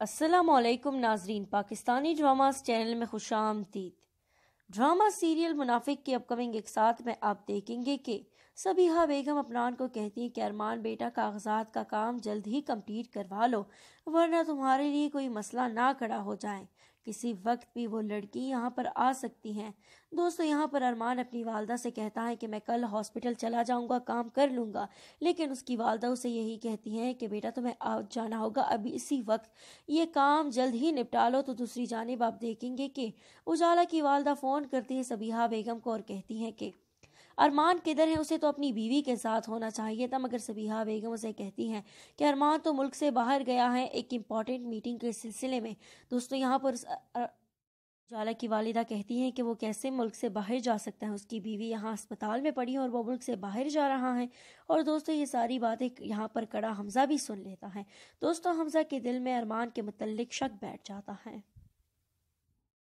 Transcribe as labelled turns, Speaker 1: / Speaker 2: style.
Speaker 1: السلام علیکم ناظرین، پاکستانی ڈراماز چینل میں خوش آمدید۔ ڈرامہ سیریل منافق کے اپ کمنگ ایک ساتھ میں آپ دیکھیں گے کہ صبیحہ بیگم ارمان کو کہتی ہیں کہ ارمان بیٹا کاغذات کا کام جلد ہی کمپلیٹ کروا لو ورنہ تمہارے لیے کوئی مسئلہ نہ کھڑا ہو جائے، کسی وقت بھی وہ لڑکی یہاں پر آ سکتی ہیں۔ دوستو، یہاں پر ارمان اپنی والدہ سے کہتا ہے کہ میں کل ہاسپٹل چلا جاؤں گا، کام کر لوں گا، لیکن اس کی والدہ اسے یہی کہتی ہیں کہ بیٹا تمہیں آؤٹ جانا ہوگا ابھی اسی وقت، یہ کام جلد ہی نپٹا لو۔ تو دوسری جانب آپ دیکھیں گے کہ اجالا کی والدہ فون کرتی ہے صبیحہ بیگم کو اور کہتی ہیں کہ ارمان کدھر ہے، اسے تو اپنی بیوی کے ساتھ ہونا چاہیے تھا، مگر صبیحہ بیگم اسے کہتی ہیں کہ ارمان تو ملک سے باہر گیا ہے ایک امپورٹنٹ میٹنگ کے سلسلے میں۔ دوستو، یہاں پر اجالا کی والدہ کہتی ہیں کہ وہ کیسے ملک سے باہر جا سکتا ہے، اس کی بیوی یہاں اسپتال میں پڑی ہے اور وہ ملک سے باہر جا رہا ہے۔ اور دوستو، یہ ساری باتیں یہاں پر کڑا حمزہ بھی سن لیتا ہے۔ دوستو، حمزہ کے دل میں ارمان کے متعلق شک بیٹھ جاتا ہے۔